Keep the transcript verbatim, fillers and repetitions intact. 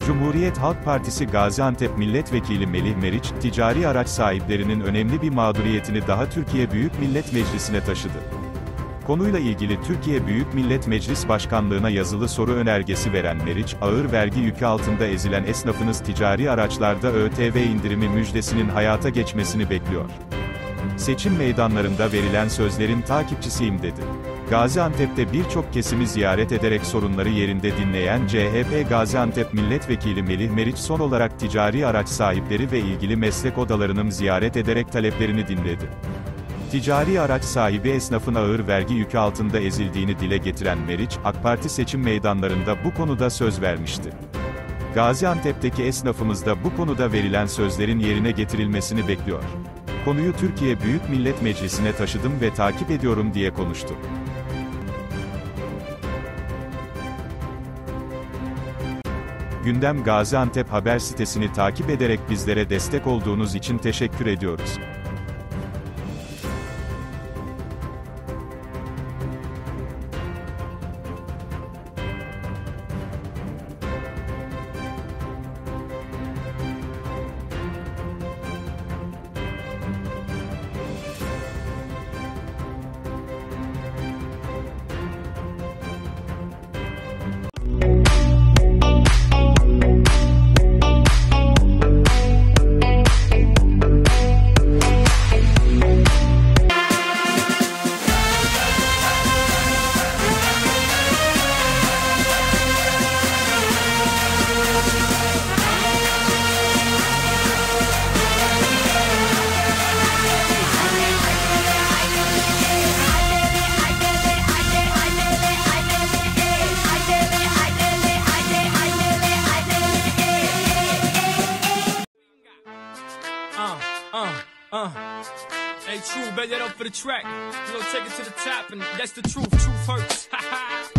Cumhuriyet Halk Partisi Gaziantep Milletvekili Melih Meriç, ticari araç sahiplerinin önemli bir mağduriyetini daha Türkiye Büyük Millet Meclisi'ne taşıdı. Konuyla ilgili Türkiye Büyük Millet Meclis Başkanlığı'na yazılı soru önergesi veren Meriç, ağır vergi yükü altında ezilen esnafınız ticari araçlarda ÖTV indirimi müjdesinin hayata geçmesini bekliyor. Seçim meydanlarında verilen sözlerin takipçisiyim dedi. Gaziantep'te birçok kesimi ziyaret ederek sorunları yerinde dinleyen C H P Gaziantep Milletvekili Melih Meriç son olarak ticari araç sahipleri ve ilgili meslek odalarının ziyaret ederek taleplerini dinledi. Ticari araç sahibi esnafın ağır vergi yükü altında ezildiğini dile getiren Meriç, AK Parti seçim meydanlarında bu konuda söz vermişti. Gaziantep'teki esnafımız da bu konuda verilen sözlerin yerine getirilmesini bekliyor. Konuyu Türkiye Büyük Millet Meclisi'ne taşıdım ve takip ediyorum diye konuştu. Gündem Gaziantep haber sitesini takip ederek bizlere destek olduğunuz için teşekkür ediyoruz. Uh, uh, uh. Hey, True, bet that up for the track. You know, take it to the top, and that's the truth. Truth hurts. Ha ha.